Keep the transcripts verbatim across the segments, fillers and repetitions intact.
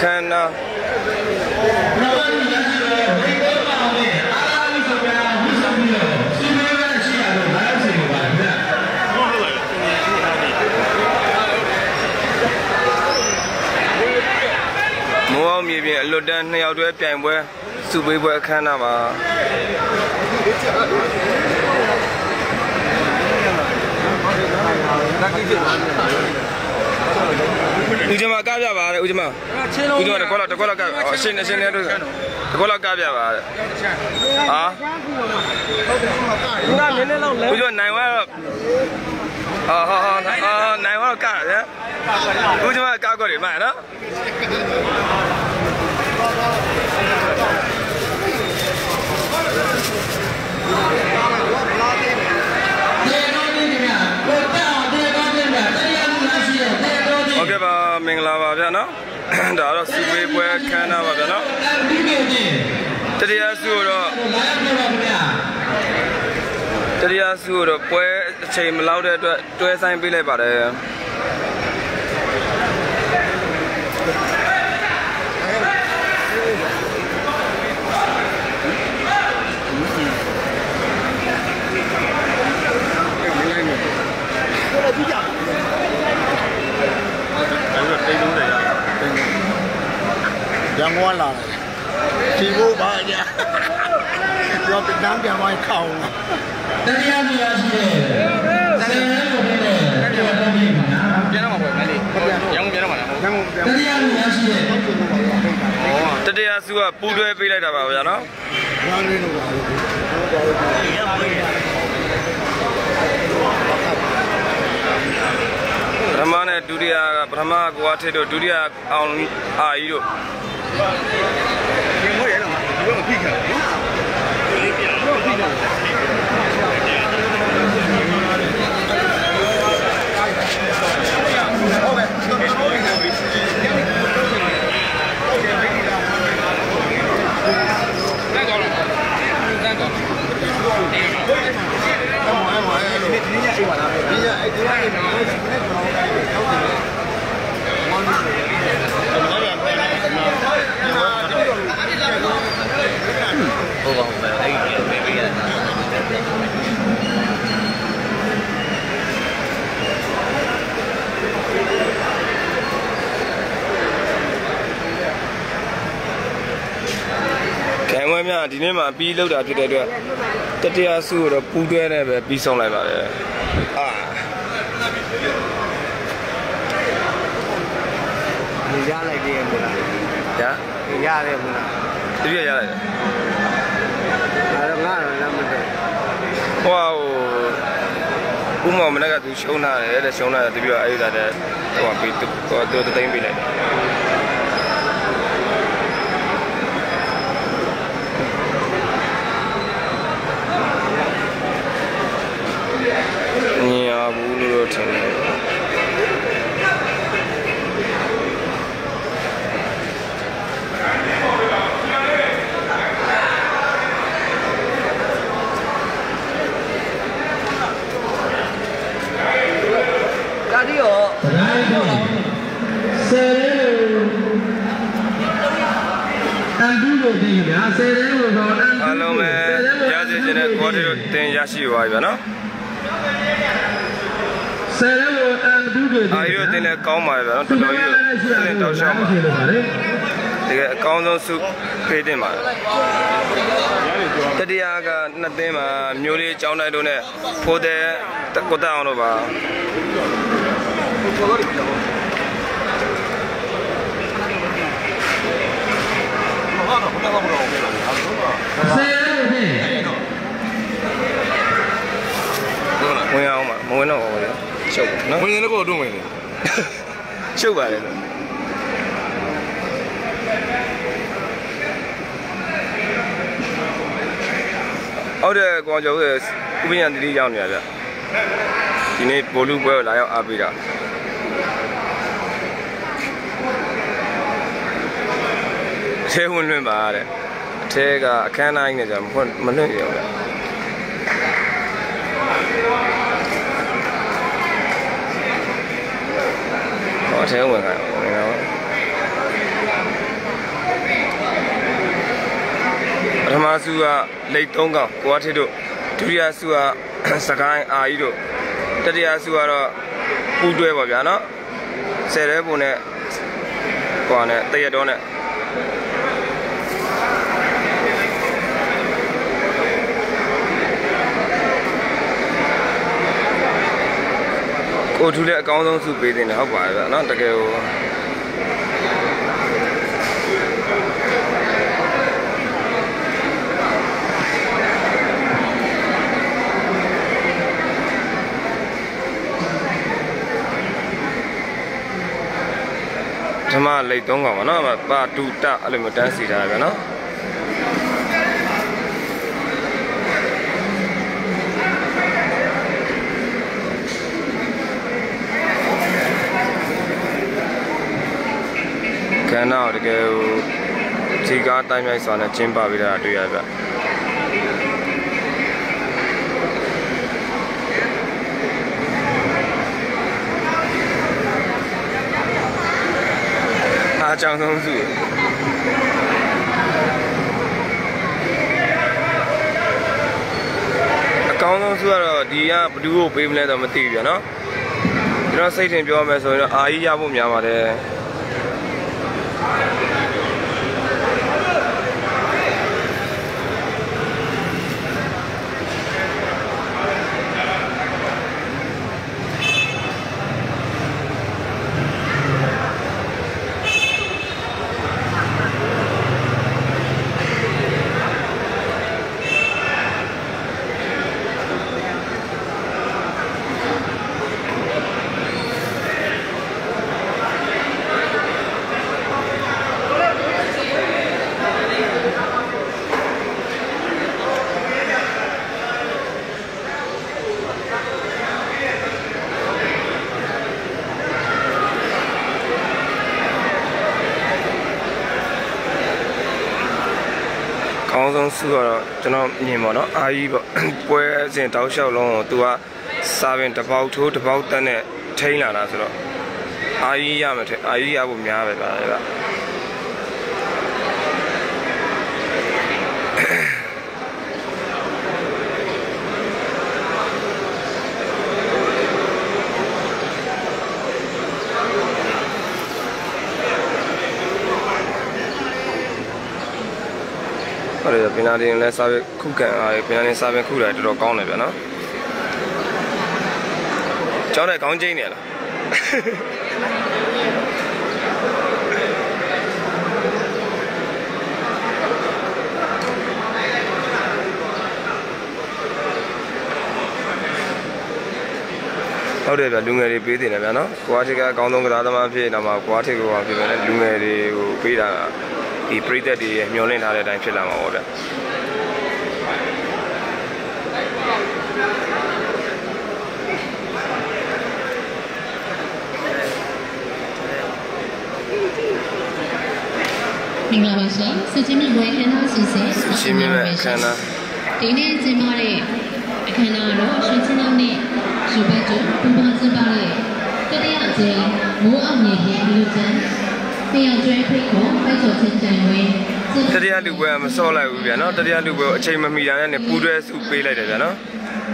Kana. Mua maybe a lot than the outdoor time where Subi were Kanama. Ujama Gaba, Ujama. Ujama, the Kola, the Kola, or Sin, the Kola Gaba. Ah, Ujama Naiwa. Ah, Naiwa car, yeah. Ujama Gagori, man, huh? Okay, ba Mingla ba bia no. Da ro Subi pwe khana ba bia no. Tariya su ro Tariya su ro pwe achai ma lauk de atwat twai sain pai lai pare. Yang wala, cibo banyak. Yang Vietnam yang main kau. Tadi yang dia sih, tadi yang boleh deh. Biar apa boleh ni? Yang biar mana? Tadi yang dia sih. Oh, tadi yang suka pudu pilih dah apa ya no? Yang ni tu. Brahma ne dunia Brahma gua tu dunia on ayu. Yang mana lah? Yang mana pika? Kayaknya di ni mah bilau dah tu dah tu. Tadi asu dah pudu ni ber pisang lagi mana. Ah. Dia lagi yang mana? Ya. Dia lagi mana? Dia ya lagi. Ada mana nama dia? Wow. Umar mana kat tu Shona, ada Shona tu biar ayu dah ada. Wah, itu tu tu time bila. Ni abu lu tu. Hello, man. Just in a quarter of ten years, you are, no? Are you in a coma? I don't know you. Don't show me. The council soup paid him. Tadi aga nothing, newly chown I don't know. For the Dakota on over. Mui ao mà, mui nó rồi, sâu, nó. Mui nó có đúng không? Sâu vậy. Ở đây quan chỗ cái bên nhà đi giao này vậy. Thì này bố lũ bố lại ở bên đó. Thế huấn luyện bà đấy. Thế cái khả năng này chẳng muốn muốn luyện nhiều đấy. Có thế không phải không? စုကလိတ်သုံးကောင်ကိုကထစ်တို့ဒုတိယစုကစကိုင်းအာကြီးတို့တတိယစုကတော့ပူတွဲပါဗျာနော်ဆယ်ရဲပုံနဲ့ဟိုနဲ့တရတော်နဲ့ကိုထူလည်းအကောင်းဆုံးစုပေးတင်တယ်ဟုတ်ပါရဲ့ဗျာနော်တကယ်ကိုဓမ္မလိတ်သုံးကောင်ပါနော်ပါတူတအဲ့လိုမျိုးတန်းစီထားဗျာနော်ခန္ဓာတကယ်ကိုခြေကားတိုင်းမြိုက်စွာနဲ့ကျင်းပပြီးတာတွေ့ရဗျအားကြောင့်ဆုံးစုအကောင်းဆုံးစုကတော့ဒီကဘလူးကိုပေးမလဲတော့မသိဘူးဗျာနော်ကျွန်တော်စိတ်ထင်ပြောမယ်ဆိုရင်တော့အာကြီးရဖို့များပါတယ်ကောင်းဆုံးစုကတော့ကျွန်တော်မြင်ပါတော့အာကြီးပေါ့ပွဲစဉ်တောက်လျှောက်လုံးကိုသူကစာပင်တစ်ပေါက်ထိုးတစ်ပေါက်တက်နဲ့ထိန်းလာတာဆိုတော့အာကြီးရမယ်ထအာကြီးရဖို့များပဲဗျာလေဟုတ်တယ်ပင်နာတင်လည်းစားပဲခုခံအားပင်နာတင်စားပဲခုတာတော်တော်ကောင်းတယ်ဗျာနော်ကျောင်းတဲ့ကောင်းချင်းနေလားဟုတ်တယ်ဗျလူငယ်တွေပေးတင်တယ်ဗျာနော်ကွာထစ်ကအကောင်းဆုံးကစားသမားဖြစ်တော့မှကွာထစ်ကဖြစ်မယ်လူငယ်တွေကိုပေးတာဒီပရိသတ်တွေမျောလင့်ထားတဲ့အတိုင်းဖြစ်လာမှာပေါ့ဗျမင်္ဂလာပါရှင်စချင်းမြင့်ဝဲခန်းသားစီစဉ်စချင်းမြင့်ဝဲခန်းသားဒီနေ့ကျင်းပတဲ့အခမ်းအနားတော့ရွှေချင်းနောက်နဲ့ရွှေဘက်ကျွန်းပူပေါင်းကျင်းပတဲ့တတိယအကြိမ်မိုးအောင်မြေပြည်လူ့ကျန်းတရားကျွဲဖိတ်ခေါ်ပိုက်ကျော်ချင်းတန်ဝင်းတတိယလူပွဲမစော့လိုက်ဘူးဗျာနော်တတိယလူပွဲအချိန်မမီတာနဲ့ပူတွဲစုပေးလိုက်တယ်ဗျာနော်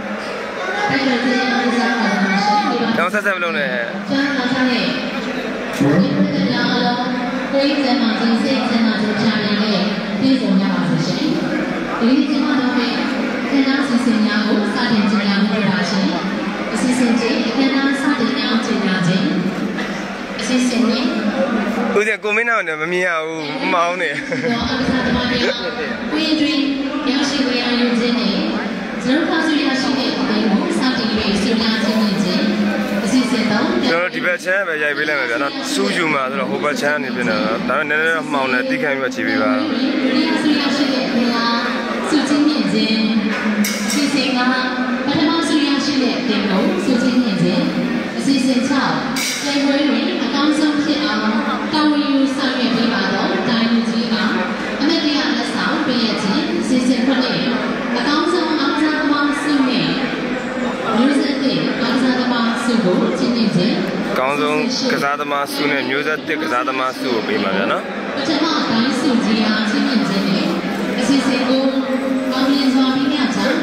တောင်းဆက်ဆက်မလုပ်နဲ့ကျန်းလာတဲ့ဒီတရားအလုံးကိုယ်ကျန်းမာခြင်းစိတ်ကျန်းမာခြင်းချနေတဲ့ပြည်စုံရပါစေရှင်ဒီကျန်းမာတော့တဲ့ခန္ဓာစီစဉ်များကိုစတင်ကြရမှာပါရှင်အစီအစဉ်ကြီးခန္ဓာစတင်အောင်ကျင့်ကြခြင်းအစီအစဉ်နဲ့ဦးဇေကိုမင်းနာနဲ့မမြင်ရဘူးမအောင်နေဝင်းတွင်ရရှိဝေရယူခြင်းနဲ့ဇရုဖာစုရရှိတဲ့ဒီကိုစတင်ပြီးစဉ်းစားခြင်းနဲ့ခြင်းအစီအစဉ်တော့ကျွန်တော်ဒီဘက်ချမ်းပဲရိုက်ပေးလိုက်မယ်ဗျာနော်စူးယူမှာဆိုတော့ဟိုဘက်ချမ်းနေပြင်တော့ဒါပေမဲ့နည်းနည်းတော့မှောင်နေတိခိုင်းပြီးချီပေးပါဒီအစီအစဉ်ရှိတဲ့ဒီဟာစုချင်းနဲ့ခြင်းအစီအစဉ်ကပထမစုရရှိတဲ့တင်ကိုစုချင်းနဲ့ခြင်းအစီအစဉ်၆ကျေဝဲတွင်အကောင်းဆုံးဖြစ်အောင်တာဝန်ယူဆောင်ရွက်ပေးပါတော့တိုင်းကြီးကအမေရိကန်လက်ဆောင်ပေးရခြင်းစီစဉ်ခွင့်နဲ့အကောင်းဆုံးအားကစားသမားစုနဲ့မျိုးဆက်သစ်အားကစားသမားစုကိုချီးမြှင့်ခြင်းအကောင်းဆုံးကစားသမားစုနဲ့မျိုးဆက်သစ်ကစားသမားစုကိုပေးပါဗျာနော်ပထမတိုင်းစုကြီးအားချီးမြှင့်ခြင်းနဲ့အစီအစဉ်ကို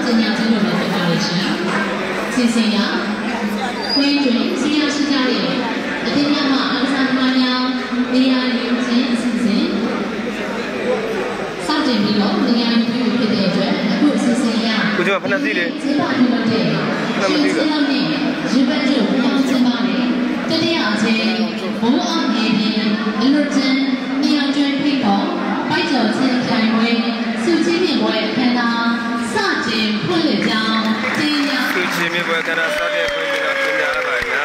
ကျင်းညာကျင်းလို့လည်းဖြစ်ပါလိမ့်ရှင်စီစဉ်ရခွင့်တွင်စီရရှိကြတဲ့အတင်းများမှအားကစားသမားများနေရာယူခြင်းအစီအစဉ်စတင်ပြီးတော့နေရာယူဖြစ်တဲ့အတွက်အခုအစီအစဉ်ရကိုကျော်ဖဏစီလေကျင်းပပြုလုပ်တဲ့ဖဏစီလေရေပတ်ကျုပ်ပေါင်းကျင်းပတဲ့တတိယအချိန်ဘိုးအောင်နေပြီးအလွတ်တန်းနေရာကျွန်းဖိတ်တော့ပိုက်ကျော်ချင်းခိုင်ဝဲစုချင်းမြင့်ပွဲခန္ဓာစတင်ဖွင့်လှစ်ကြောင်းကျင်းညာစုချင်းမြင့်ပွဲခန္ဓာစတင်ဖွင့်ပြီးတော့ကျင်းညာအပါညာ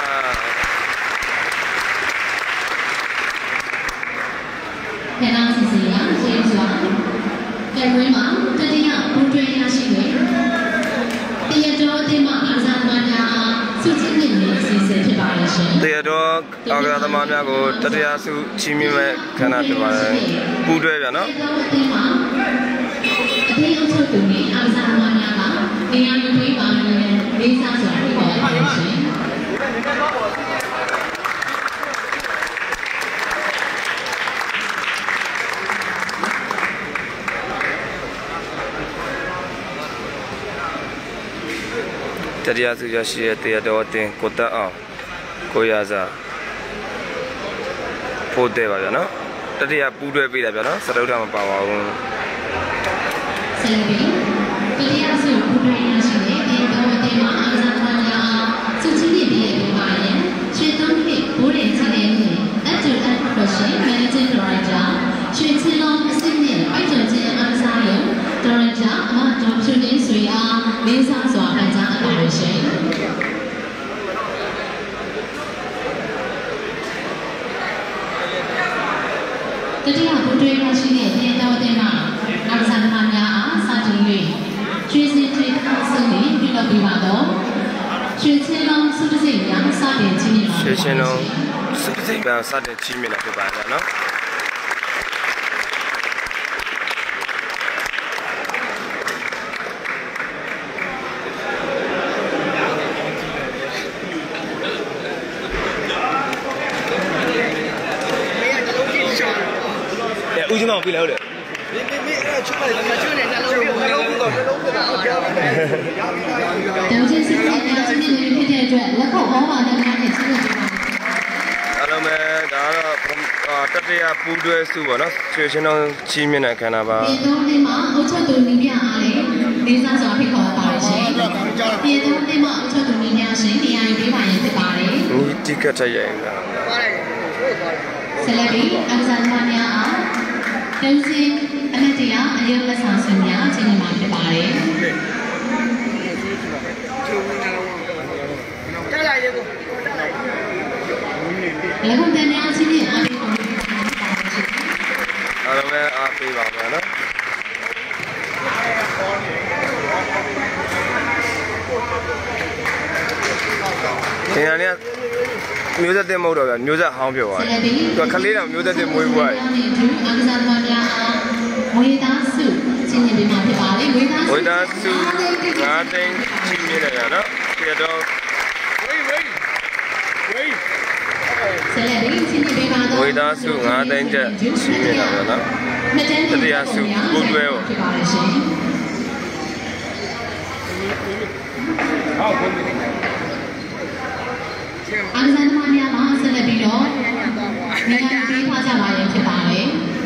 ခန္ဓာစီစီရရှင်းစွာကဲဝဲမှာတတိယဘုံတွဲရရှိတယ်တရတော်အတင်းမှအားစားသမားများအားစုချင်းမြင့်နေစီစဉ်ဖြစ်ပါရဲ့ရှင်တရတော်အားကစားသမားများကိုတတိယစုချီးမြှင့်မဲ့ခန္ဓာဖြစ်ပါတယ်ပူးတွဲပြန်နော်အတင်းမှအတင်းအချုပ်သူနဲ့အားစားသမားများကနေရာယူပေးပါမယ်လေးစားစွာဖြစ်ပါရဲ့ရှင်တတိယစုရရှိတဲ့တရားတော်အတင်းကိုတက်အောင်ကိုရစာဖို့တဲ့ပါဗျာနော်တတိယပူးတွဲပေးတာဗျာနော်စတုထမပါပါဘူးဆယ်ပြီးတတိယစုပူးတွဲရရှိတဲ့တရားတော်အတင်းမှာအားစားသမားများစုချင်းနေပြီးတဲ့ပါရင်ရွှေသုံးနှစ်ဘိုးတဲ့ချင်းတဲ့နေ့အတူအပ်လို့ရှိ Managing Director ရွှေချင်းလုံးအစစ်နဲ့ပိုက်ကျော်ချင်းအားစားရုံ Director အမတော်ဖြူနေဆွေအားလေးစားစွာဖန်ကြားအပ်ပါလို့ရှိတတိယဘုဒ္ဓရရှိတဲ့တရားတော်တဲ့မှာအာဇာသမားများအားစတင်၍ကျွေးစစ်တွေအဆင့်တွေပြုလုပ်ပြီးပါတော့ရွှေချင်းလုံးစုတစိမ့်များစတင်ချင်းမြင်ပါရွှေချင်းလုံးစုတစိမ့်များစတင်ချင်းမြင်လာဖြစ်ပါကြနော်ဦးချင်းအောင်ပြီလားဟုတ်တယ်မင်းမင်းအဲ့ချုပ်လိုက်မကျွနဲ့နှလုံးနှလုံးပြီးတော့နှလုံးပြီးတော့ဟုတ်တယ်တောင်ချင်းစစ်စစ်များချင်းမြင်နေဖြစ်တဲ့အတွက်လက်ခုပ်ဟောပါတဲ့များနဲ့ချင်းမြင်ပါအားလုံးပဲဒါကတော့တတိယပူးတွဲစုပေါ့နော်ရွှေချင်းအောင်ချီးမြှင့်တဲ့ခန္ဓာပါဒီသုံးနှစ်မှာအုတ်ချက်သူနီးပြအားလေလေးစားစွာဖိတ်ခေါ်ပါရရှင်ဒီသုံးနှစ်မှာအုတ်ချက်သူနီးပြရှင်နေရာယူပေးပါရင်ဖြစ်ပါတယ်ဒီတိကတ်ထရိုင်ကဆယ်ပြီးအားစားသမားများအားတုံးစင်းအမတ်တရားအယုလက်ဆောင်ဆွေများချင်းမြင်မှာဖြစ်ပါတယ်တက်လာရေကိုလက်ခုပ်တန်းများချင်းမြင်အားပေးပါမယ်အားလုံးပဲအားပေးပါမယ်နော်ဒီနေ့မျိုးသက်တင်မဟုတ်တော့ဗျမျိုးသက်ဟောင်းပြောသွားတယ်သူကခလေးတောင်မျိုးသက်တင်မွေးပွားတယ်အားကစားသမားများအားမွေးသားစုချင်းချင်းပေးမှာဖြစ်ပါလေမွေးသားစုမွေးသားစုငါးသိန်းချင်းမြင်တယ်နော်ဒီတော့ဝေးဝေးဝေးဆယ်လေးချင်းချင်းပေးပါတော့မွေးသားစုငါးသိန်းကျချင်းမြင်တာနော်တတိယစုဘုဒ္ဓရဲ့ဖြစ်ပါလေရှင်ဟုတ်ဘုံအားကစားသမားများမှာဆက်လက်ပြီးတော့နေရာပေးထားကြပါရင်ဖြစ်ပါတယ်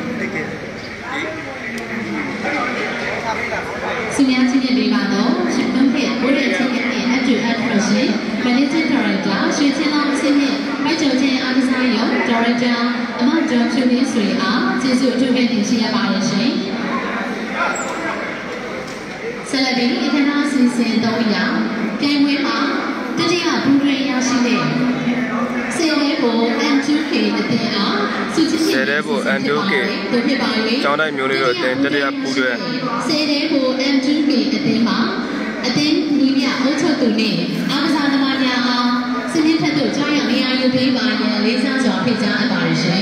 စီမံချင်းပြပေးပါတော့ရှင်းပွင့်ဘိုးရဲ့ချင်းရဲ့အတူအပ်လို့ရှိ Managing Director ရွှေချင်းလုံးအဆင့်နဲ့ပိုက်ကျော်ချင်းအားကစားရုံ Director အမကျော်ဖြူနေဆွေအားကျေးဇူးအထူးပဲတင်ရှိရပါရဲ့ရှင်ဆက်လက်ပြီးအခမ်းအနားစီစဉ်တော့ရကဲဝဲမှာတတိယဘုံတွဲရရှိတဲ့ဆယ်လေးကို အန် တူ ကေ အသင်းအားစုချင်းဆယ်လေးကို အန် တူ ကေတို့ဖြစ်ပါ၍ကျောင်းတိုင်းမျိုးလေးတို့အသင်းတတိယပူးတွဲဆယ်လေးကို အန် တူ ကေ အသင်းမှာအသင်းနီးပြအုပ်ချုပ်သူနဲ့အားကစားသမားများအားစီမင်းထက်တို့ကြောင်းရောက်နေရာယူပေးပါရန်လေးစားစွာဖိတ်ကြားအပ်ပါရရှင်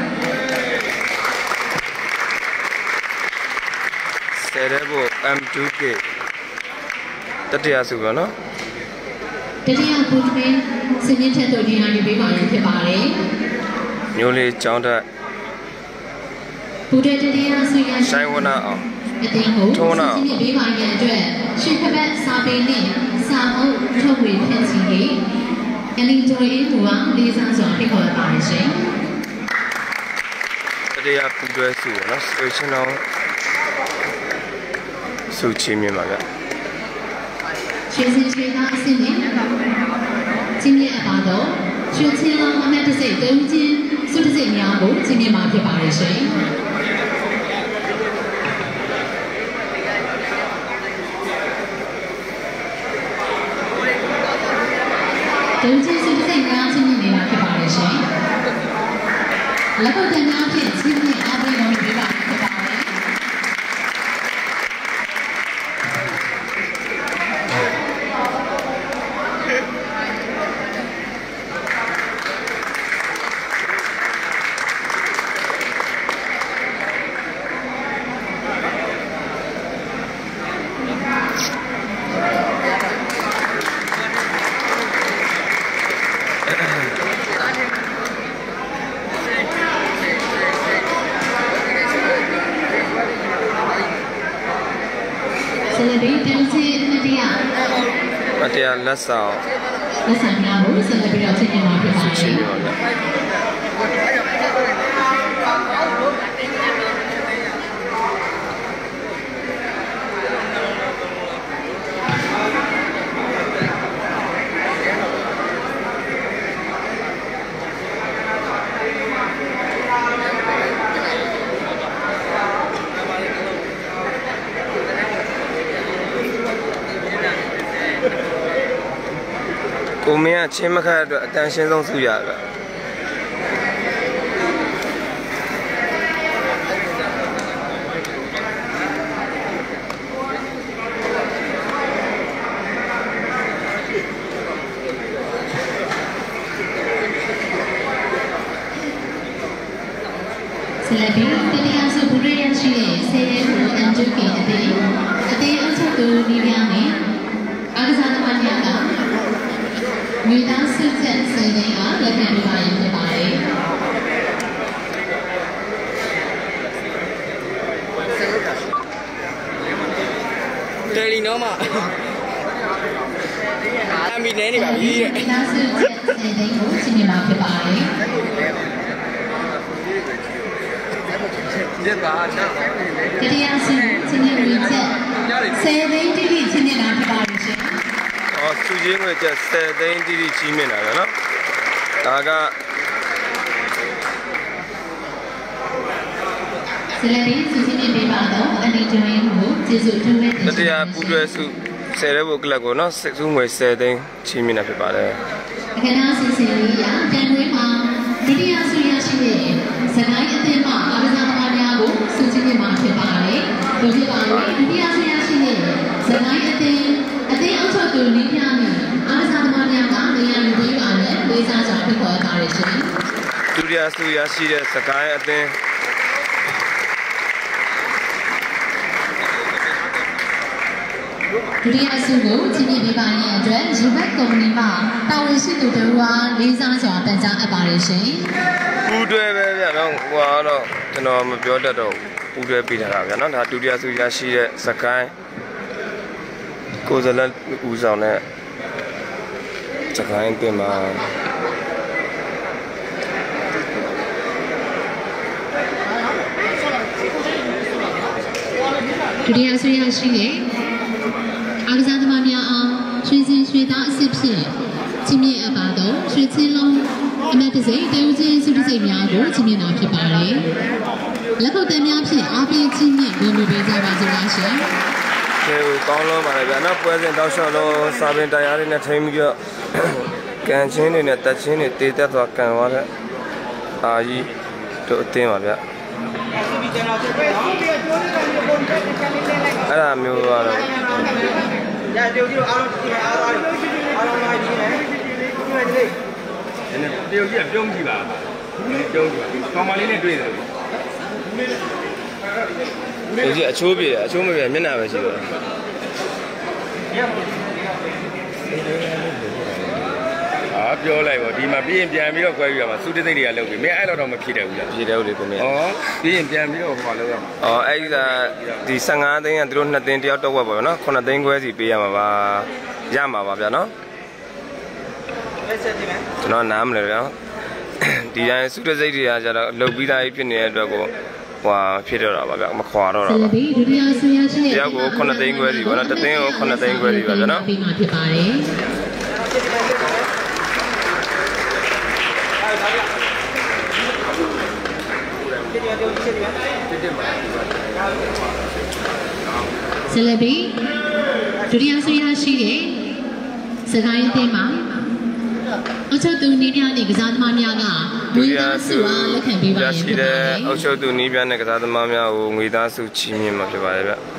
ဆယ်လေးကို အန် တူ ကေ တတိယစုပါနော်တတိယဘုဒ္ဓဘင်းစီမင်းထက်တို့နေရာယူပေးပါရန်ဖြစ်ပါတယ်မျိုးလေးကျောင်းတက်ဘုဒ္ဓတတိယဆွေရဆိုင်ဝနာအောင်အတင်းကိုစုချင်းနဲ့ပေးပါရန်အတွက်ရှေ့ခပတ်စာပေနဲ့စာအုပ်ထုတ်ဝေဖြန့်ချီရေးအလီတိုရီဟူကလေးစားစွာဖိတ်ခေါ်ပါရရှင်တရားပူတွဲစုပေါ့နော်ဆွေချင်းအောင်စုချင်းမြင်ပါဗျရွှေစင်ရွှေသားအစ်စ်နဲ့ချင်းမြင့်အပါတော့ရွှေချင်းလောင်းအမှတ်တစိတ်သုံးချင်းစုတစိတ်များကိုချင်းမြင့်မှာဖြစ်ပါရရှင်သုံးချင်းစုတစိတ်များချင်းမြင့်နေတာဖြစ်ပါရရှင်လက်ကုပ်တင်များဖြင့်ချင်းမြင့်အားပေးတော်မူပါဖြစ်ပါတယ်တရားလက်ဆောင်လက်ဆောင်များကိုဆက်လက်ပြီးတော့ချင်းချင်းမှာဖြစ်ပါမယ်ကိုမင်းကချင်းမခတ်အတွက်အတန်ရှင်းဆုံးစုရတာဆလဘီတရားစုဘူရရရှိတဲ့ဆယ်ရဲကိုအန်ဂျူကီအသေးအသေးအချက်သူဒီများနဲ့အားကစားသမားများကငွေသားစစ်ချက်စင်တိုင်းအားလက်ခံပေးပါရင်ဖြစ်ပါတယ်တယ်လီနော်မအမီနေနေပါပြီတဲ့ငွေသားစစ်ချက်စင်တိုင်းကိုချင်းမြင်မှာဖြစ်ပါတယ်တရားစီချင်းမြင်ဝင်ချက်ဆယ်သိန်းတိတိချင်းမြင်တာဖြစ်ပါတယ်ရှင်အော်စုချင်းငွေချက်ဆယ်သိန်းတိတိချင်းမြင်တာပဲနော်ဒါကဆယ်သိန်းစုချင်းမြင်ပေးပါတော့အန်ဒီဂျွင်းကိုကျေးဇူးအထူးပဲတင်ပါတယ်တရားပူတွဲစုဆယ်ရဲဘုတ်ကလပ်ကိုနော်စုငွေဆယ်သိန်းချင်းမြင်တာဖြစ်ပါတယ်အခမ်းအနားစီစဉ်ရေးရတန်ခွေးမှာဒုတိယဆုရရှိတဲ့စကိုင်းအသင်းမှအားကစားသမားများကိုစုချင်းမြင်မှာဖြစ်ပါတယ်ဒုတိယပါဒုတိယဆုရရှိတဲ့စကိုင်းအသင်းအသင်းအုပ်ချုပ်သူလေးများနဲ့အားကစားသမားများကနေရာယူပေးပါနဲ့လေးစားစွာဖိတ်ခေါ်ပါရရှင်ဒုတိယဆုရရှိတဲ့စကိုင်းအသင်းဒုတိယဆုကိုချင်းမြင်ပေးပါရဲ့အတွက်ယူဘက်ကုမ္ပဏီမှတာဝန်ရှိသူတို့ကလေးစားစွာပန်ကြားအပ်ပါရရှင်ပူတွဲပဲဗျာနော်ဟိုကတော့ကျွန်တော်မပြောတတ်တော့ပူတွဲပေးထားတာဗျာနော်ဒါဒုတိယဆုရရှိတဲ့စကိုင်းကိုယ်စားလှယ်ဦးဆောင်တဲ့စကိုင်းပြင်မှာဒုတိယဆုရရှိတဲ့အားကစားသမားများအားရွှေစင်ရွှေသားအစ်စ်ဖြင့်ချင်းမြင့်အပ်ပါတော့ရွှေချင်းလုံးအမတ်တစိတ်တေဦးချင်းစုတစိတ်များကိုချင်းမြင့်တာဖြစ်ပါတယ်လက်ခုပ်တင်များဖြင့်အားပေးချင်းမြင့်ဝင်မှုပေးကြပါကြပါရှင်ကျေကောင်းလုံးပါလေဗျာနော်ပွဲစဉ်တောက်လျှောက်လုံးစာပင်တရားတွေနဲ့ထိန်းပြီးတော့ကန်ချင်းတွေနဲ့တက်ချင်းတွေတေးတက်သွားကန်သွားတဲ့အာကြီးတို့အသင်းပါဗျာအဲ့ဒါမျိုးကတော့ညတူကြီးအားလုံးဒီအားလုံးအားလုံးလိုက်ကြီးနေဒီမဲ့ဒီလေးနည်းတရုတ်ကြီးကပြုံးကြည့်ပါပြုံးကြည့်ပါကောင်မလေးနဲ့တွေ့တယ်ဒီကြီးအချိုးပြေအချိုးမပြေမျက်နှာပဲရှိတော့ဟာပြောလိုက်ပေါ့ဒီမှာပြီးရင်ပြန်ပြီးတော့ခွဲပြီးတော့မှစုတိသိတွေကလုပ်ပြီးမင်းအဲ့လိုတော့မဖြစ်တယ်ဘူးလားဖြစ်တယ်ဦးလေးကိုမင်းဩပြီးရင်ပြန်ပြီးတော့ဟောလုပ်ရမှာဩအဲ့ဒီကဒီဆယ့်ငါးသိန်းကသူတို့နှစ်သိန်းတယောက်တော့ဝက်ပေါ့နော်ခုနှစ်သိန်းခွဲစီပေးရမှာပါရမှာပါဗျာနော်ကျွန်တော်နားမလဲဗျာဒီတိုင်းစုတိစိတ်တွေကကျတော့လှုပ်ပြီးသားဖြစ်နေတဲ့အတွက်ကိုဟွာဖြစ်တော့တာပါဗျမခွာတော့တာပါဒုတိယဆရာရှိတဲ့တယောက်ကိုခုနှစ်သိန်းခွဲစီပေါ့နော်တစ်သိန်းကိုခုနှစ်သိန်းခွဲစီပါဗျာနော်ပြီးမှဖြစ်ပါတယ်ဆလဘီဒုတိယဆရာရှိတဲ့စကိုင်းအသင်းမှာအချုပ်သူနီးပြနဲ့ကစားသမားများကငွေသားစုအားလက်ခံပေးပါရင်ဖြစ်ပါတယ်။အချုပ်သူနီးပြနဲ့ကစားသမားများကိုငွေသားစုချီးမြှင့်မှာဖြစ်ပါတယ်ဗျ။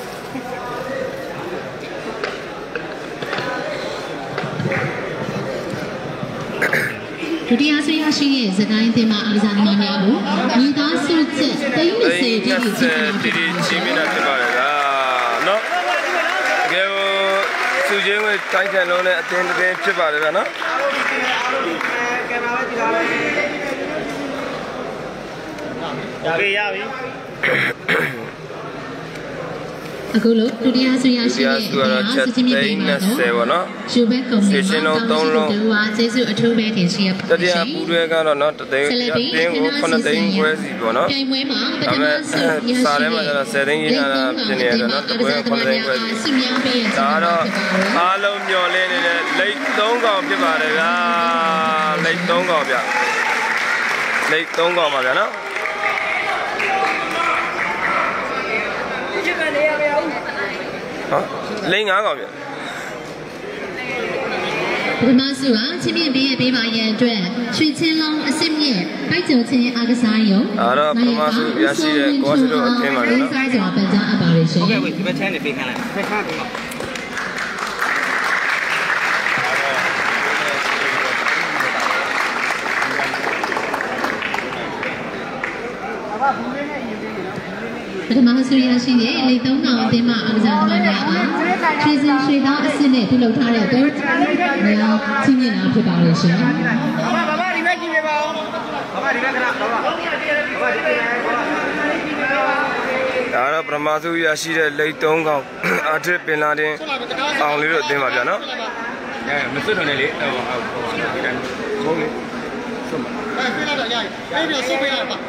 ဒုတိယဆရာရှိတဲ့စကိုင်းအသင်းမှာအားကစားသမားများကိုငွေသားစုချက်သိန်း၂၀တိတိချီးမြှင့်တာဖြစ်ပါတယ်ဗျာ။နော်။တကယ်ကိုစုချင်းကိုတိုင်းခံလုံးနဲ့အတင်းအတင်းဖြစ်ပါတယ်ဗျာနော်။โอเคရပြီအခုလို့ဒုတိယဆရာရှိတဲ့ချက်သိန်း၂၀ပေါ့နော်ရှုဘက်ကုမ္ပဏီမှာတောင်းဆိုတူဝါကျေးဇူးအထူးပဲတင်ရှိရပါတတိယပူတွဲကတော့နော်တသိန်းတင်းကိုခုနှစ်သိန်းခွဲစီပေါ့နော်ပြိုင်ပွဲမှာပထမဆုရရှိတဲ့စာထဲမှာကျတော့ဆယ်သိန်းကြီးတာဖြစ်နေတယ်နော်တပွဲခုနှစ်သိန်းခွဲစီဆုများပေးရဒါတော့အားလုံးမျှော်လင့်နေတဲ့လိတ်သုံးកောင်ဖြစ်ပါတယ်ဗျာလိတ်သုံးកောင်ဗျလိတ်သုံးកောင်ပါဗျာနော်ဟောလိန်ငါးកောင်ဗျပထမဆုကချင်းမြင့်ပေးရပေးပါရန်အတွက်ရွှေချင်းလုံးအစစ်မြင့်ပိုက်ကြုံချင်းအားကစားရုံအဲ့တော့ပထမဆုရရှိတဲ့ကောချတို့အထင်းပါနော်စားကြပါပန်ကြားအပ်ပါရရှင်ဟုတ်ကဲ့ဒီဘက်ချမ်းနေပေးခိုင်းလိုက်ဖက်ခါပေးပါပထမဆုရရှိတဲ့လေသုံးកောင်အသင်းမှအားကစားသမားများကရွှေစင်ရွှေသားအစစ်နဲ့ပြုလုပ်ထားတဲ့ဘယ်များချင်းမြင့်တာဖြစ်ပါလို့ရှင်ဘာဘာဘာဒီဘက်ကြည့်ပေးပါဦးဘာဘာဒီဘက်ခဏဘာဘာဘာဘာဒီဘက်ဒါတော့ပထမဆုရရှိတဲ့လေသုံးកောင်အာထစ်ပင်လာတင်အောင်လေးတို့အသင်းပါဗျာနော်အဲမစွတ်တယ်လေဟိုဟိုဒီတိုင်းဟုတ်လေစွတ်မှာအဲပြေးလိုက်တော့ရပြီပြေးပြီးစွတ်ပေးလိုက်ပါ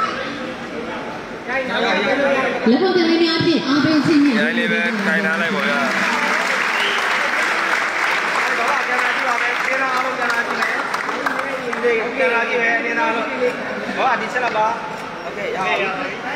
လက်ပေါ်တိုင်းများဖြင့်အားပေးခြင်းနဲ့ရိုင်းလေးပဲထိုင်ထားလိုက်ပါဗျာဘာကနာကြည့်ပါပဲပြေးလာအောင်ကနာကြည့်မယ်ဒီကနာကြည့်မယ်နေနာလို့ဟောဒီချက်လာပါโอเคရအောင်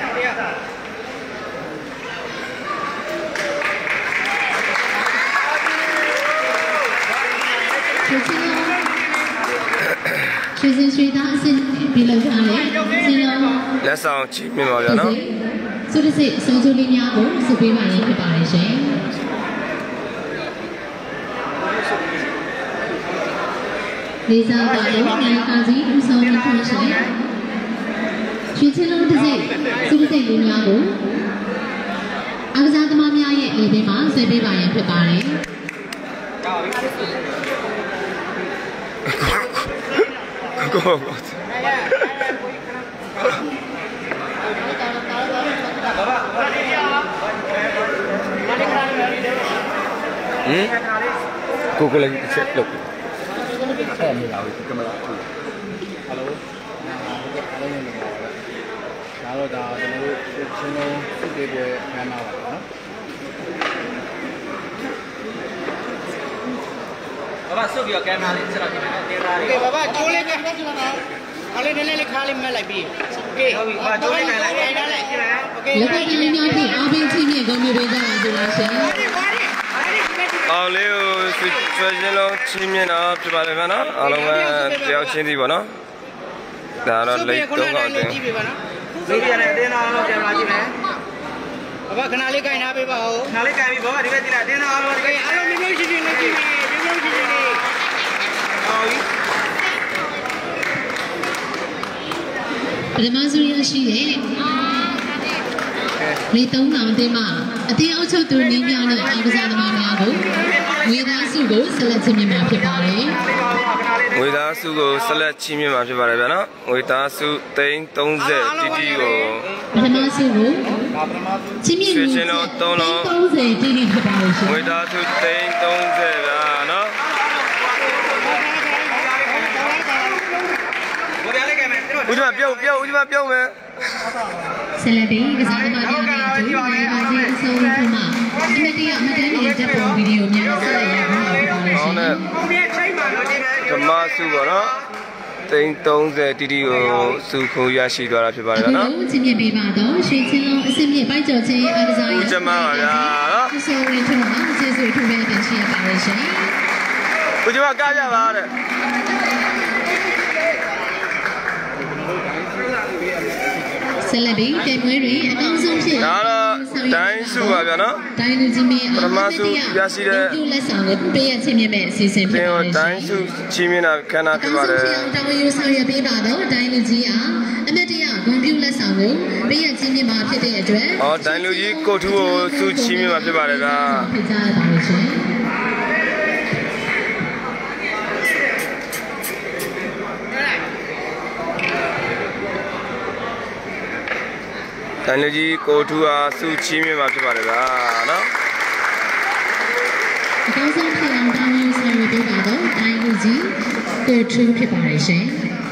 ရွှေစင်ရွှေသားအစစ်ပြီးလောက်ထားတဲ့စင်လုံးလက်ဆောင်ချီးမြှင့်ပါဗျာနော်စုတစိအစုံစုလေးများကိုစုပေးပါရဖြစ်ပါတယ်ရှင်လေးစားပါလို့နိုင်ငံကာစီဦးဆောင်ပြီးထွန်းရှင်ရွှေချင်းလုံးတစ်စိစုတစိလေးများကိုအားကစားသမားများရဲ့လေထဲမှာဆွဲပေးပါရဖြစ်ပါတယ်ကိုကိုဟင်ကိုကိုလည်းချက်လုပ်ပြီအဲ့မလာဘူးကင်မရာဟယ်လိုအားလုံးအားလုံးဒါကျွန်တော်တို့ချင်းလုံးစုတေးပွဲခန်းနာပါနော်ဘာဘာဆုပ်ပြီးတော့ကင်မရာလေးဆက်တော့ကြည့်မယ်နော်တင်သားလေးโอเคဘာဘာကျိုးလေးကဆက်ကြည့်နော်အားလေးနည်းနည်းလေးခါလေးမက်လိုက်ပြီးโอเคဟုတ်ပြီဘာကျိုးလေးနိုင်လိုက်နိုင်လိုက်ကြည့်မယ်โอเคလက်ပတ်ကလေးများဖြင့်အားပေးခြင်းဖြင့်ဂုဏ်ပြုပေးကြပါစို့လားရှင်အောင်လေးကိုဆွေးချင်းလုံးချင်းမြင်တော့ပြပါလေဗျာနော်အားလုံးပဲတယောက်ချင်းစီပေါ့နော်ဒါတော့လိတ်သုံးកောင်တင်ကြည့်ပေးပါနော်သိပြရတဲ့အတင်းသားအောင်ကင်မရာကြည့်မယ်ဘာဘာခဏလေးကင်ထားပေးပါဦးခဏလေးကင်ပြီးဘာဘာဒီကကြည့်လိုက်အတင်းသားအောင်ဒီကအားလုံးမျိုးမျိုးချင်းချင်းလေးကြည့်မယ်မျိုးမျိုးချင်းချင်းလေးဟုတ်ပြီပထမဆုရရှိတဲ့လေသုံးកောင်အသင်းမှအသင်းအုပ်ချုပ်သူနည်းများနဲ့အားကစားသမားများကိုငွေသားစုကိုဆက်လက်ချီးမြှင့်မှာဖြစ်ပါတယ်ငဝေသားစုကိုဆက်လက်ချီးမြှင့်မှာဖြစ်ပါတယ်ဗျာနော်ဝေသားစုသိန်းသုံးဆယ်တီတီကိုပထမစုကိုချီးမြှင့်မှုချင်းလုံးသုံးလုံးသုံးဆယ်တီတီဖြစ်ပါလို့ရှင်ဝေသားစုသိန်းသုံးဆယ်ဗျာနော်ဦးကျမပြုတ်ပြုတ်ဦးကျမပြုတ်မယ်ဆက်လက်ပြီးကစားသမားများနဲ့အတူနိုင်ပါခြင်းအဆုံးထုံးမှာအမတိယအမတန်းနဲ့တပ်ပုံဗီဒီယိုများဆက်လက်ရပါမယ်ရှင်။ဟုတ်နဲ့ဓမ္မစုပေါ့နော်။သိန်းသုံးဆယ်တီတီကိုစုခိုးရရှိသွားတာဖြစ်ပါတယ်နော်။အခုချင်းမြင့်ပေးပါတော့ရွှေချင်းလုံးအစစ်မြင့်ပိုက်ကျော်ချင်းအားကစားရေးဦးကျမပါဗျာနော်။ဆိုရင်ထုံးမှာကျေးဇူးထူးပဲတင်ရှိရပါတယ်ရှင်။ဦးကျမကကြပါတဲ့ဆက်လက်ပြီးတင်မွေးတွေအကောင်းဆုံးဖြစ်ဒါတော့တိုင်းစုပါဗျာနော်တိုင်းလူကြီးမင်းပထမစုရရှိတဲ့ပြုလက်ဆောင်ကိုပေးရချင်းမြင့်မဲ့အစီအစဉ်ဖြစ်ပါတယ်တိုင်းစုချီးမြှင့်တာခဏဖြစ်ပါတယ်အကောင်းဆုံးဖြစ်အောင်တောင်းယူဆောင်ရပေးပါတော့တိုင်းလူကြီးအားအမတ်တရဂွန်ပြုလက်ဆောင်ကိုပေးရချင်းမြင့်မှာဖြစ်တဲ့အတွက်ဟောတိုင်းလူကြီးကိုထူးကိုစုချီးမြှင့်မှာဖြစ်ပါတယ်ဗျာဖြစ်ကြပါလို့ရှင်တိုင်းလူကြီးကိုထူအားစုချီးမြှင့်မှာဖြစ်ပါတယ်ဗျာနော်အကောင်းဆုံးဖြစ်အောင်တောင်းယူဆောင်ရပေးပါတော့တိုင်းလူကြီးကိုထူးဖြစ်ပါတယ်ရှင်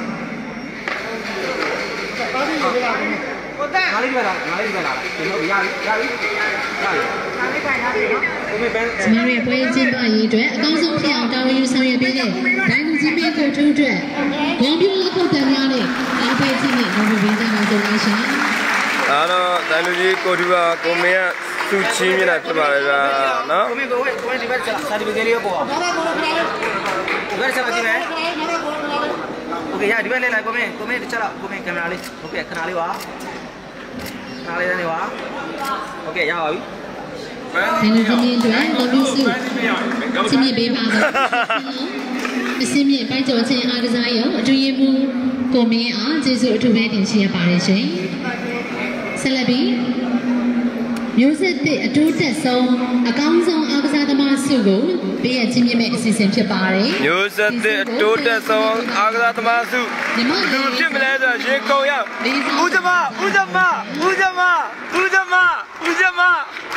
ငါလေးပဲလားငါလေးပဲလားကျွန်တော်ရပြီရပြီရပြီငါလေးခိုင်ရတယ်နော်ကိုမေပန်းကျမတို့ရဲ့ပွဲကျင်းပရေးအတွက်အကောင်းဆုံးဖြစ်အောင်တောင်းယူဆောင်ရပေးတဲ့ဒိုင်းလူကြီးမင်းကိုထူးအတွက်ဂွန်ပြူလက်ခုပ်တန်များနဲ့အားပေးခြင်းနဲ့ဂုဏ်ပြုပေးကြပါစို့လားရှင်ဒါတော့တိုင်းလူကြီးကိုထူးကကိုမင်းကစုချီးမြှင့်တာဖြစ်ပါတယ်ဗျာနော်ကိုမင်းကိုဝဲကိုဒီဘက်ဆက်စာဒီဘက်ကလေးကိုပေါ့ဒီဘက်ဆက်ပါကြည့်မယ်โอเคရဒီဘက်လေးလိုက်ကိုမင်းကိုမင်းတခြားတော့ကိုမင်းကင်မရာလေးโอเคခဏလေးပါခဏလေးနေပါโอเคရပါပြီဒီနေ့ဒီနေ့အတွက်ဂုဏ်ပြုစုချင်းမြင့်ပေးပါတော့အစင်းမြင့်ပိုက်ကျော်ချင်းအားကစားရုံအတွင်းမှုကိုမင်းအားကျေးဇူးအထူးပဲတင်ရှိရပါတယ်ရှင်ဆက်လက်ပြီးမျိုးဆက်သစ်အတိုးတက်ဆုံးအကောင်းဆုံးအားကစားသမားစုကိုပေးရချင်းမြင့်မဲ့အစီအစဉ်ဖြစ်ပါတယ်မျိုးဆက်သစ်အတိုးတက်ဆုံးအားကစားသမားစုလူဖြစ်မလဲဆိုရင်ရင်ကုန်ရောက်ဦးကျမဦးကျမဦးကျမဦးကျမဦးကျမ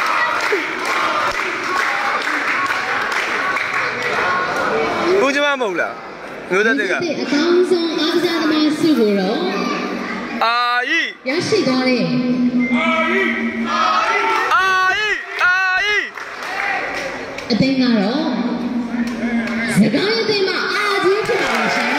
ဦးကျမမဟုတ်လားမျိုးဆက်သစ်ကအကောင်းဆုံးအားကစားသမားစုကိုတော့အာဤရရှိသွားတယ်အာဤအာဤအာဤအသိန်းကတော့စကားအသိန်းမှာအာကြီးဖြစ်ပါရှင်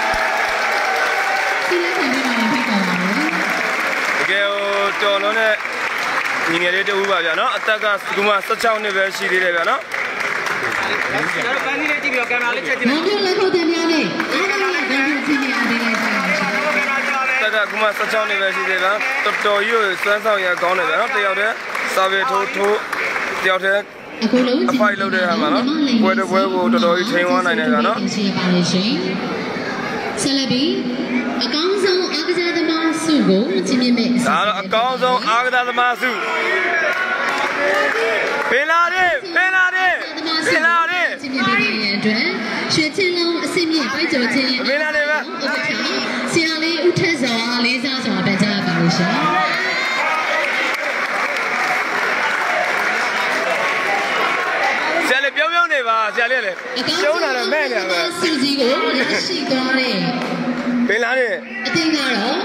ဒီလက်ခံပြီးမှဖိတ်ခေါ်ပါမယ်တကယ်ဟိုတော်လုံးနဲ့ညီငယ်လေးတူပါဗျာနော်အသက်ကဒီမှာ၁၆နှစ်ပဲရှိသေးတယ်ဗျာနော်ကျွန်တော်ပန်းလေးလေးကြည့်ပြီးတော့ကင်မရာလေးချက်ကြည့်မယ်။ဘာလို့လက်ခုပ်တင်များလဲ။အားလုံးကဂုဏ်ပြုခြင်းနဲ့အားပေးလိုက်ပါရှင်။တက်ကကမှ၁၆နှစ်ပဲရှိသေးတာတော်တော်ကြီးကိုစွမ်းဆောင်ရကောင်းတယ်ဗျာနော်တယောက်တည်းစာပေထိုးထိုးတယောက်တည်းအခုလုံးအဖိုက်လုပ်တဲ့ဟာမှာနော်ပွဲတစ်ပွဲကိုတော်တော်ကြီးချိန်ဝန်းနိုင်တဲ့ကနော်ရှိပါလိမ့်ရှင်။ဆက်လက်ပြီးအကောင်းဆုံးအားကစားသမားစုကိုချီးမြှင့်မဲ့ဒါတော့အကောင်းဆုံးအားကစားသမားစုပင်လာတယ်ပင်လာတယ်ပင်လာတယ်ချီးမြှင့်ပေးတဲ့အတွက်ရွှေချင်းလုံးအစစ်မြင့်ပိုက်ကျော်ချင်းပင်လာတယ်ဗျဆရာလေးဦးထက်စောလေးစားစွာပဲကြားပါလို့ရှင်ဆရာလေးပြုံးပြုံးနေပါဆရာလေးလည်းရှုံးလာတယ်မဲ့နေပဲစီကြီးကိုလက်ရှိသွားတယ်ပင်လာတယ်အတင်းကတော့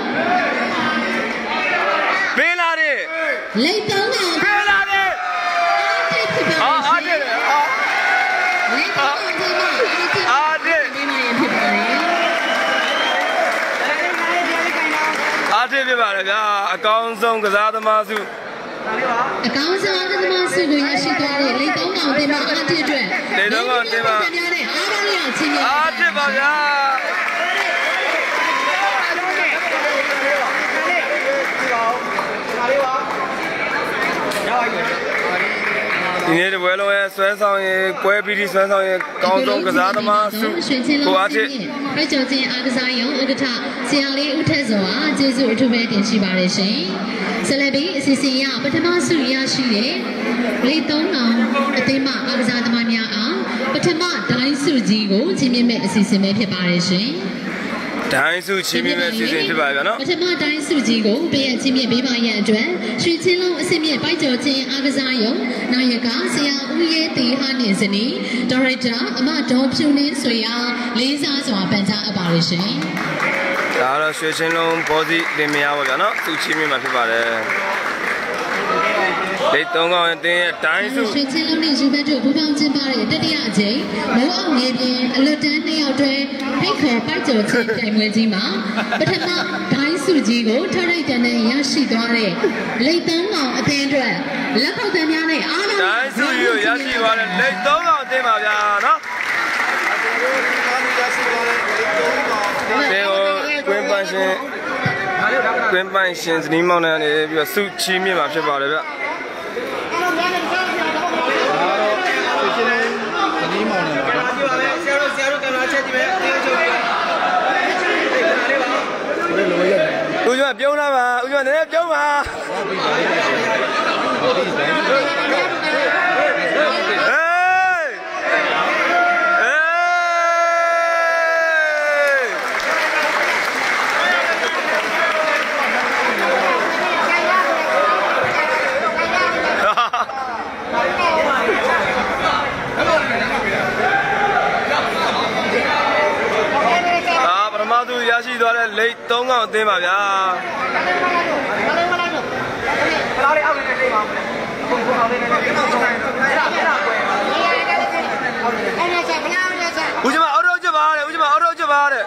ပင်လာတယ်လိတ်တောင်းတာပင်လာတယ်အာအားတယ်အာလိတ်တောင်းတာအားတယ်ဒီမှာရဖြစ်ပါတယ်အားတယ်ပြပါလေဗျာအကောင်းဆုံးကစားသမားစုအကောင်းဆုံးကစားသမားစုကိုရရှိသွားတဲ့လိတ်တောင်းတာတင်ပါအားတယ်အတွက်လိတ်တောင်းတာတင်ပါအားရရချင်းအားတယ်ပါဗျာဒီနေ့တပွဲလုံးရဲ့ဆွဲဆောင်ရင်ပွဲပြီးဒီဆွဲဆောင်ရင်ကောင်းဆုံးကစားသမားစုကိုအားဖြင့်ပြကြချင်းအားကစားရုံဥက္ကဋ္ဌဆရာလေးဦးထက်စောအားကျေးဇူးအထူးပဲတင်ရှိပါတယ်ရှင်ဆက်လက်ပြီးအစီအစဉ်ရပထမဆုရရှိတဲ့လိတ်သုံးအောင်အသိမှအားကစားသမားများအားပထမတိုင်းစုကြီးကိုချင်းမြင့်မဲ့အစီအစဉ်ပဲဖြစ်ပါတယ်ရှင်တိုင်းစုချင်းမြင့်မဲ့အစီအစဉ်ဖြစ်ပါဗျာနော်ပထမတိုင်းစုကြီးကိုပေးရချင်းမြင့်ပေးပါရန်အတွက်ရွှေချင်းလုံးအစစ်မြင့်ပိုက်ကျော်ချင်းအားကစားရုံနာယကဆရာဦးရဲတီဟာနှင့်ဇနီးဒါရိုက်တာအမဒေါ်ဖြူနှင်းဆွေအားလေးစားစွာပန်ကြားအပ်ပါရရှင်ဒါတော့ရွှေချင်းလုံးဘောစီတင်မရပါဗျာနော်သူချင်းမြင့်မှာဖြစ်ပါတယ်လေသုံးကောင်အတင်းရဲ့တိုင်းစုရွှေချင်းလုံးနဲ့ယူဘတ်တို့ပူးပေါင်းကျင်းပတဲ့တတိယအကြိမ်မိုးအောင်မြေပြင်အလွတ်တန်းနှစ်ယောက်တွဲဖိတ်ခေါ်ပိုက်ကျော်ချင်းပြိုင်ပွဲကြီးမှာပထမတိုင်းစုကြီးကိုထရိတ်တန်နဲ့ရရှိသွားတဲ့လေသုံးကောင်အတင်းအတွက်လက်ခုပ်တန်းများနဲ့အားလုံးတိုင်းစုကြီးကိုရရှိသွားတဲ့လေသုံးကောင်အတင်းပါဗျာနော်ဒီကိုကွင်းပန်းရှင်ကွင်းပန်းရှင်ဇနီးမောင်နှံနေပြီးတော့စုချီးမြင့်မှာဖြစ်ပါတယ်ဗျဦးကျမပြုံးလာပါဦးကျမနည်းနည်းပြုံးပါရရှိသွားတဲ့လိတ်သုံးကောင်အသင်းပါဗျာဦးကျမအော်တော့ကြပါတဲ့ဦးကျမအော်တော့ကြပါတဲ့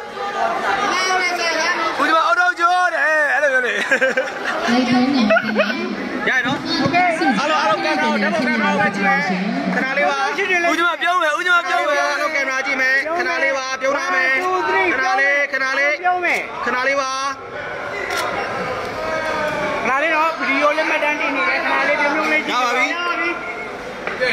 ဦးကျမအော်တော့ကြတဲ့အဲ့လိုမျိုးလေလိတ်သုံးကောင်ရရနော်โอเคအားလုံးအားလုံးကင်မရာဓာတ်ပုံကင်မရာဝဲကြည့်မယ်ခဏလေးပါဦးကျမပြုံးမယ်ဦးကျမပြုံးမယ်အားလုံးကင်မရာကြည့်မယ်ခဏလေးပါပြုံးထားမယ်ခဏလေးခဏလေးပြုံးမယ်ခဏလေးပါခဏလေးတော့ဗီဒီယိုလေးမှတ်တမ်းတင်နေတယ်ခဏလေးပြုံးပြုံးလေးကြည့်ပါပြီရပါပြီโอเค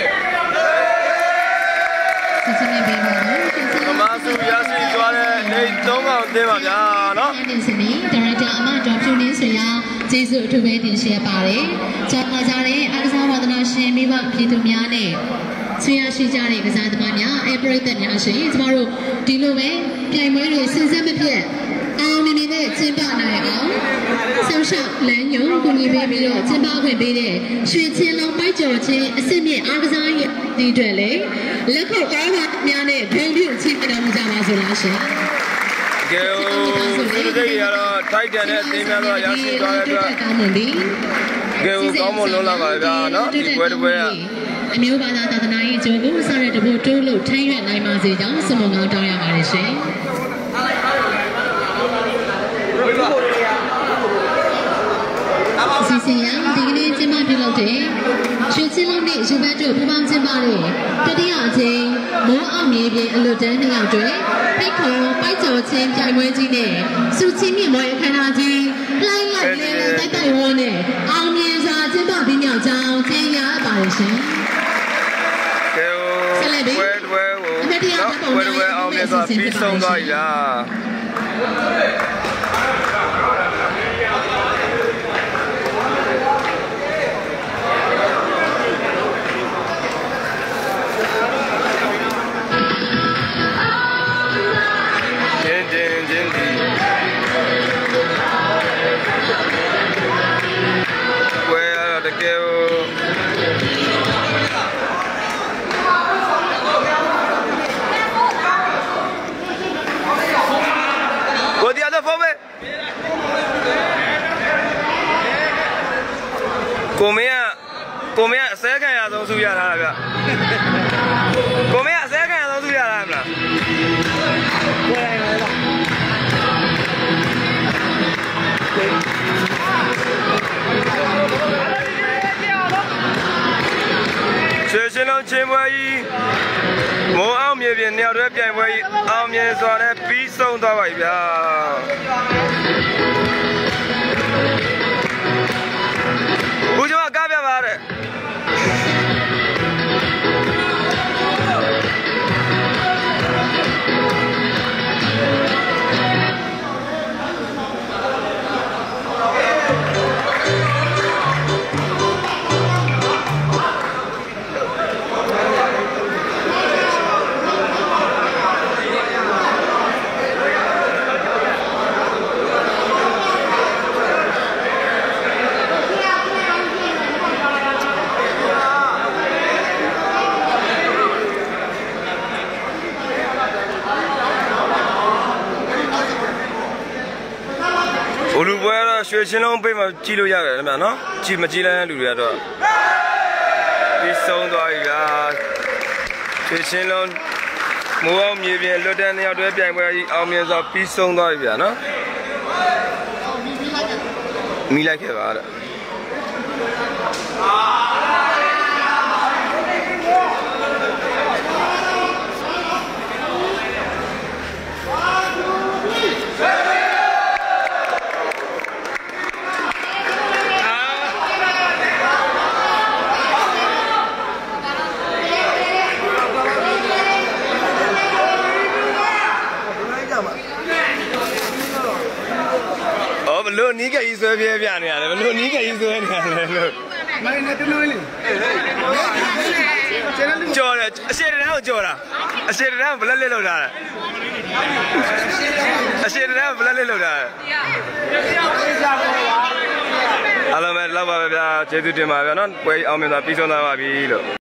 စစ်စစ်နဲ့ပေးပါမယ်အမစုရရှိသွားတဲ့လိတ်သုံးကောင်အသင်းပါဗျာနော်ဒီစနေဒါရိုက်တာအမဒေါ်ဖြူနှင်းဆွေအားကျေးဇူးအထူးပဲတင်ရှိပါတယ်။ကြောင်းလာကြတဲ့အားကစားဝါသနာရှင်မိဘပြည်သူများနဲ့ဆွေးရရှိကြတဲ့ကစားသမားများအပရိသတ်များရှင်ကျမတို့ဒီလိုပဲပြိုင်ပွဲတွေစဉ်ဆက်မပြတ်အောင်နေနေတဲ့ကျင်းပနိုင်အောင်ဆောင်းရှောက်လမ်းညုံကိုညီပေးပြီးတော့ကျင်းပခွင့်ပေးတဲ့ရွှေချင်းလုံးပိုက်ကျော်ချင်းအစစ်မြင့်အားကစားရဲ့ဒီအတွက်လေလက်ခုပ်ကောင်းပါများနဲ့ဘုံပြုချီးပြတော်မူကြပါစို့လားရှင်ကဲဦးဒီကိရတော့ထိုက်တန်တဲ့အသင်းများတော့ရရှိသွားတဲ့အတွက်ကောင်းမွန်ပြီကဲဦးကောင်းမွန်လုံးလာပါဗျာနော်ဒီပွဲတစ်ပွဲကအမျိုးဘာသာသာသနာရေးအကျိုးကိုစတဲ့တဘို့တိုးလို့ထိုင်းရွက်နိုင်ပါစေကြောင်းဆုမွန်ကောင်းတောင်းရပါတယ်ရှင်စီစဉ်ရဒီကနေ့ကျင်းပပြုလုပ်တဲ့ရွှေချင်းလုံးနဲ့ယူဘတ်တို့ပူးပေါင်းကျင်းပတဲ့တတိယအကြိမ်မိုးအောင်မြေပြင်အလွတ်တန်းနှစ်ယောက်တွဲဖိတ်ခေါ်ပိုက်ကျော်ချင်းပြိုင်ပွဲကြီးနဲ့စုချင်းမြင့်ပွဲအခမ်းအနားကြီးလှိုင်းလိုက်လေးလေးတိုက်တိုက်ဝန်းနဲ့အောင်မြင်စွာကျင်းပပြီးမြောက်ကြောင်းကြေညာပါတယ်ရှင်ကဲဝဲဝဲဝဝဲဝဲအောင်မြင်စွာပြီးဆုံးသွားပြီလားကိုမင်းကကိုမင်းကအစဲခံရဆုံးစုရတာလားဗျကိုမင်းကအစဲခံရဆုံးစုရတာမလားရွှေချင်းလုံးချင်းပွဲကြီးမိုးအောင်မြေပြင်နှစ်ယောက်တည်းပြိုင်ပွဲကြီးအောင်မြင်စွာနဲ့ပြီးဆုံးသွားပါပြီဗျာဦးကျမကားပြပါတဲ့ဘလူပွဲတော့ရွှေချင်းလုံးပေးမှကြီးလို့ရတယ်ခင်ဗျာနော်ကြီးမကြီးလန်းလူတွေကတော့ပြီးဆုံးသွားပြီဗျာရွှေချင်းလုံးမိုးအောင်မြေပြင်လွတ်တဲ့နှစ်ယောက်တည်းပြိုင်ပွဲကြီးအောင်မြင်စွာပြီးဆုံးသွားပြီဗျာနော်မိလိုက်ခဲ့ပါတဲ့လို့နီးကကြီးဆွဲပြဲပြနေရတယ်ဘလို့နီးကကြီးဆွဲနေရတယ်လို့မိုင်းနဲ့တလို့လေကြော်တယ်အရှည်တန်းကိုကြော်တာအရှည်တန်းဘလက်လက်လောက်တာအရှည်တန်းဘလက်လက်လောက်တာအားလုံးပဲလောက်ပါပဲဗျာကျေးဇူးတင်ပါဗျာနော်ပွဲအောင်မြင်စွာပြီးဆုံးသွားပါပြီလို့